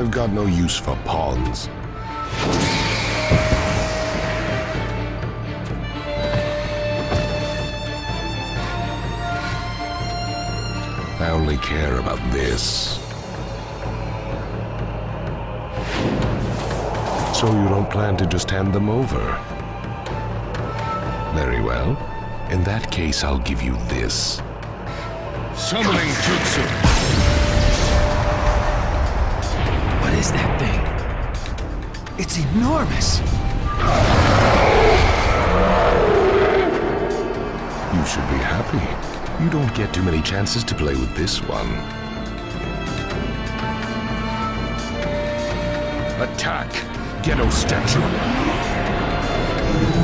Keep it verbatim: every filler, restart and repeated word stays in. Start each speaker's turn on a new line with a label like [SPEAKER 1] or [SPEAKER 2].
[SPEAKER 1] I've got no use for pawns. I only care about this. So you don't plan to just hand them over? Very well. In that case, I'll give you this. Summoning Jutsu!
[SPEAKER 2] What is that thing? It's enormous!
[SPEAKER 1] You should be happy. You don't get too many chances to play with this one. Attack! Gedo statue!